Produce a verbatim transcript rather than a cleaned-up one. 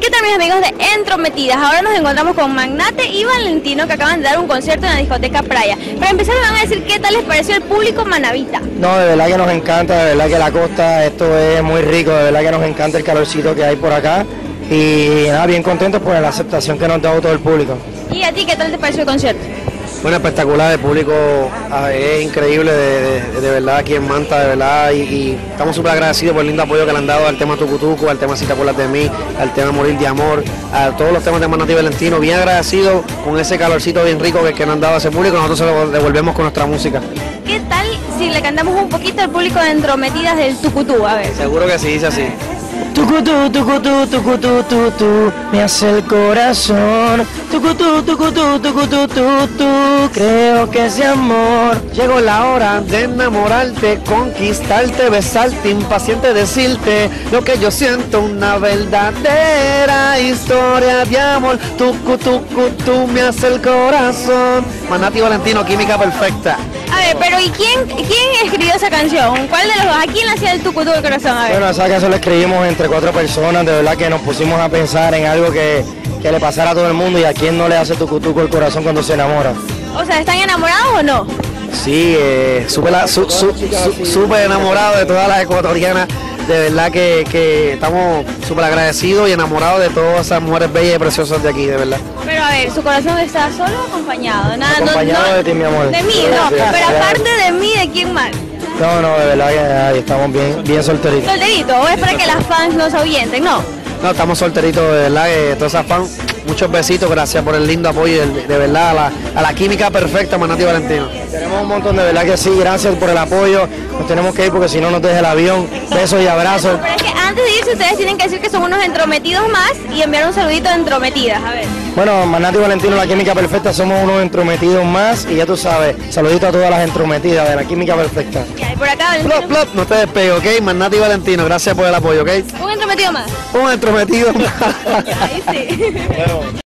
¿Qué tal, mis amigos de Entrometidas? Ahora nos encontramos con Magnate y Valentino, que acaban de dar un concierto en la discoteca Playa. Para empezar, me van a decir qué tal les pareció el público manabita. No, de verdad que nos encanta, de verdad que la costa, esto es muy rico, de verdad que nos encanta el calorcito que hay por acá. Y nada, bien contentos por la aceptación que nos ha dado todo el público. ¿Y a ti qué tal te pareció el concierto? Bueno, espectacular, el público ah, es increíble, de, de, de verdad, aquí en Manta, de verdad, y, y estamos súper agradecidos por el lindo apoyo que le han dado al tema Tucutuco, al tema Si te acuerdas de mí, al tema Morir de Amor, a todos los temas de Magnate y Valentino, bien agradecidos con ese calorcito bien rico que, que nos han dado a ese público, nosotros se lo devolvemos con nuestra música. ¿Qué tal si le cantamos un poquito al público de Entrometidas del Tucutú? A ver. Seguro que sí, dice así. Tucutú, tucutú, tucutú, tutú, me hace el corazón. Tucutú, tucutú, tucutú, tutú, creo que es amor. Llegó la hora de enamorarte, conquistarte, besarte, impaciente decirte lo que yo siento, una verdadera historia de amor. Tucu, tucu, tú me hace el corazón. Magnate y Valentino, química perfecta. A ver, pero ¿y quién, quién escribió esa canción? ¿Cuál de los dos? ¿A quién le hacía el Tucutú del corazón? A ver. Bueno, esa canción la escribimos entre cuatro personas, de verdad que nos pusimos a pensar en algo que, que le pasara a todo el mundo, y a quién no le hace tucutuco el corazón cuando se enamora. O sea, ¿están enamorados o no? Sí, eh, súper su, su, su, súper enamorado de todas las ecuatorianas, de verdad que, que estamos súper agradecidos y enamorados de todas esas mujeres bellas y preciosas de aquí, de verdad. Pero a ver, ¿su corazón está solo o acompañado? Nada, Acompañado no, no, de ti, mi amor. De mí, no, Sí, pero sí, aparte de mí, ¿de quién más? No, no, de verdad que ay, estamos bien, bien solteritos. Solterito, o es para que las fans no se ahuyenten, ¿no? No, estamos solteritos, de verdad, que todas esas fans, muchos besitos, gracias por el lindo apoyo, de, de verdad, a la, a la química perfecta, Magnate y Valentino. Tenemos un montón, de verdad que sí, gracias por el apoyo. Nos tenemos que ir porque si no nos deja el avión. Besos y abrazos. Pero es que antes de irse ustedes tienen que decir que son unos entrometidos más y enviar un saludito de Entrometidas, a ver. Bueno, Magnate y Valentino, la química perfecta, somos unos entrometidos más, y ya tú sabes, saludito a todas las entrometidas de la química perfecta. Ya, y por acá, Plop, Valentino, plop, no te despegues, ¿ok? Magnate y Valentino, gracias por el apoyo, ¿ok? un entrometido más. Un entrometido. Ya, ahí sí. Bueno.